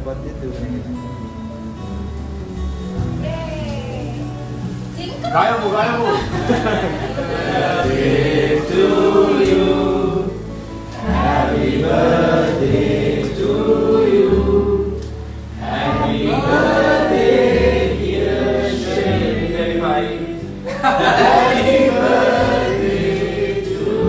පද්‍යය දෙවෙනි එක. ගායමු ගායමු. Birthday to you. Happy birthday to you. Happy birthday dear Shri. Happy birthday to you.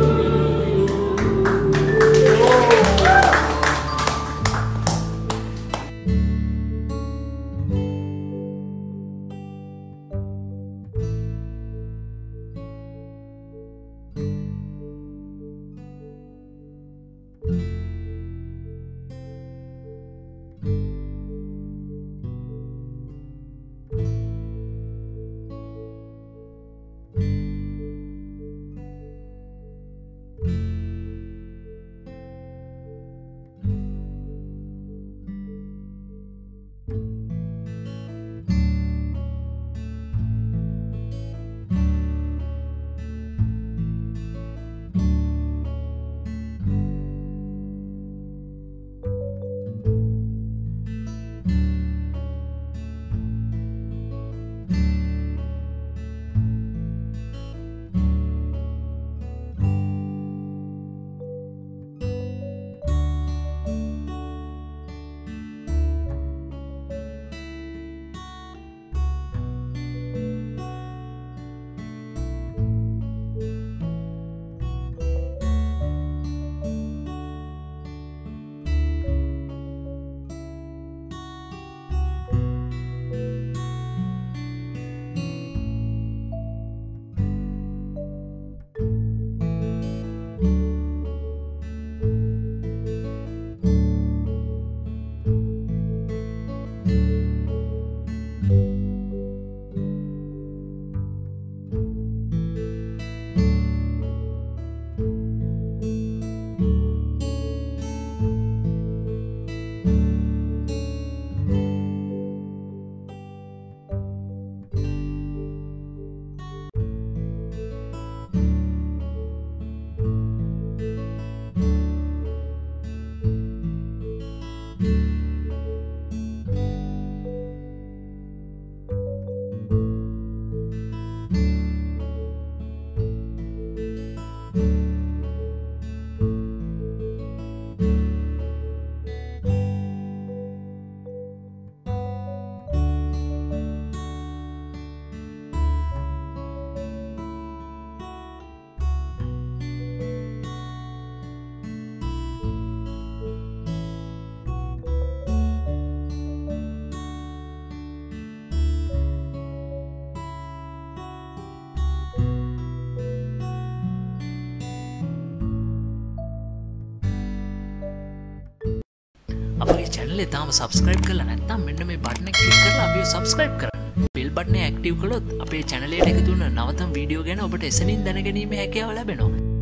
අපේ channel එක තාම subscribe කරලා නැත්නම් මෙන්න මේ button එක click කරලා අපිව subscribe කරන්න. bell button එක active කළොත් අපේ channel එකට එකතු වෙන නවතම වීඩියෝ ගැන ඔබට එසනින් දැනගැනීමේ හැකියාව ලැබෙනවා.